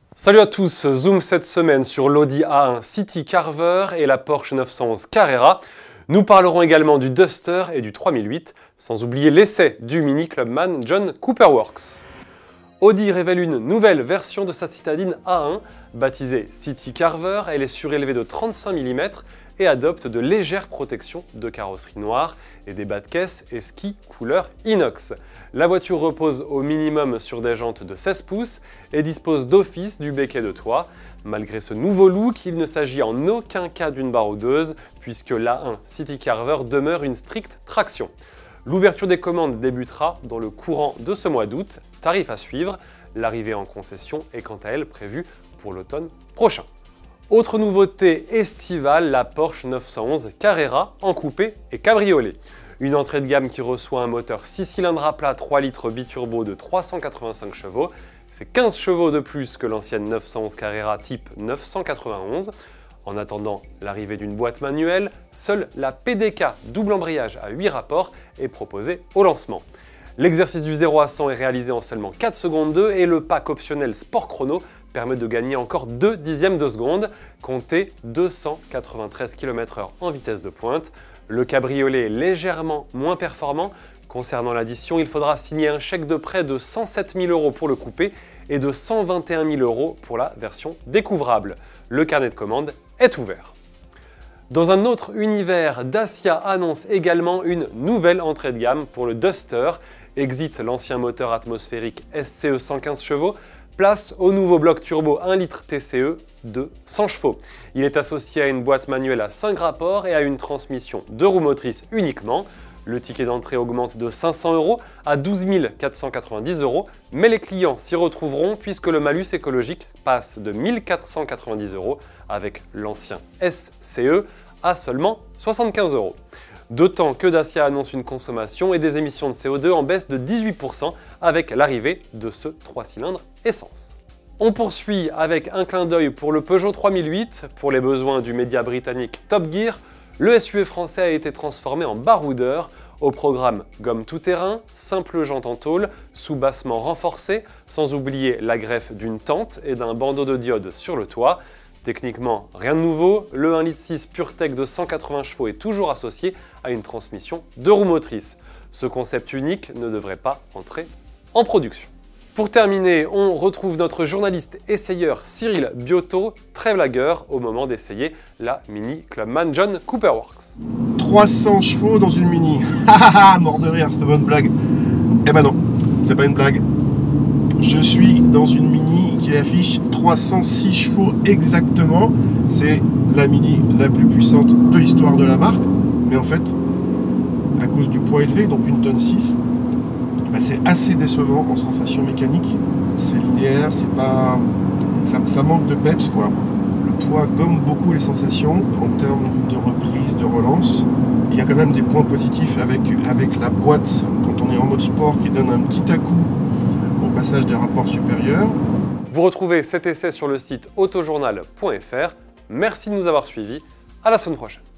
Salut à tous, zoom cette semaine sur l'Audi A1 City Carver et la Porsche 911 Carrera. Nous parlerons également du Duster et du 3008, sans oublier l'essai du Mini Clubman John Cooper Works. Audi révèle une nouvelle version de sa citadine A1, baptisée City Carver. Elle est surélevée de 35 mm et adopte de légères protections de carrosserie noire et des bas de caisse et ski couleur inox. La voiture repose au minimum sur des jantes de 16 pouces et dispose d'office du becquet de toit. Malgré ce nouveau look, il ne s'agit en aucun cas d'une baroudeuse puisque l'A1 City Carver demeure une stricte traction. L'ouverture des commandes débutera dans le courant de ce mois d'août, tarif à suivre. L'arrivée en concession est quant à elle prévue pour l'automne prochain. Autre nouveauté estivale, la Porsche 911 Carrera en coupé et cabriolet. Une entrée de gamme qui reçoit un moteur 6 cylindres à plat 3 litres biturbo de 385 chevaux. C'est 15 chevaux de plus que l'ancienne 911 Carrera type 991. En attendant l'arrivée d'une boîte manuelle, seule la PDK double embrayage à 8 rapports est proposée au lancement. L'exercice du 0 à 100 est réalisé en seulement 4 secondes 2 et le pack optionnel Sport Chrono permet de gagner encore 2 dixièmes de seconde, comptez 293 km/h en vitesse de pointe. Le cabriolet est légèrement moins performant. Concernant l'addition, il faudra signer un chèque de prêt de 107 000 € pour le coupé et de 121 000 € pour la version découvrable. Le carnet de commande est ouvert. Dans un autre univers, Dacia annonce également une nouvelle entrée de gamme pour le Duster. Exit l'ancien moteur atmosphérique SCE 115 chevaux, place au nouveau bloc turbo 1 litre TCE de 100 chevaux. Il est associé à une boîte manuelle à 5 rapports et à une transmission 2 roues motrices uniquement. Le ticket d'entrée augmente de 500 € à 12 490 €, mais les clients s'y retrouveront puisque le malus écologique passe de 1 490 € avec l'ancien SCE à seulement 75 €. D'autant que Dacia annonce une consommation et des émissions de CO2 en baisse de 18% avec l'arrivée de ce 3 cylindres essence. On poursuit avec un clin d'œil pour le Peugeot 3008. Pour les besoins du média britannique Top Gear, le SUV français a été transformé en baroudeur. Au programme gomme tout-terrain, simple jante en tôle, soubassement renforcé, sans oublier la greffe d'une tente et d'un bandeau de diode sur le toit. Techniquement, rien de nouveau, le 1,6 L PureTech de 180 chevaux est toujours associé à une transmission 2 roues motrices. Ce concept unique ne devrait pas entrer en production. Pour terminer, on retrouve notre journaliste essayeur Cyril Biotto, très blagueur au moment d'essayer la Mini Clubman John Cooper Works. 300 chevaux dans une Mini. Hahaha, mort de rire cette bonne blague. Eh ben non, c'est pas une blague. Je suis dans une Mini qui affiche 306 chevaux exactement. C'est la Mini la plus puissante de l'histoire de la marque. Mais en fait, à cause du poids élevé, donc 1,6 tonne, c'est assez décevant en sensation mécanique. C'est linéaire, c'est pas... ça manque de peps quoi. Le poids gomme beaucoup les sensations en termes de reprise, de relance. Il y a quand même des points positifs avec la boîte quand on est en mode sport qui donne un petit à-coup au passage des rapports supérieurs. Vous retrouvez cet essai sur le site autojournal.fr. Merci de nous avoir suivis. À la semaine prochaine.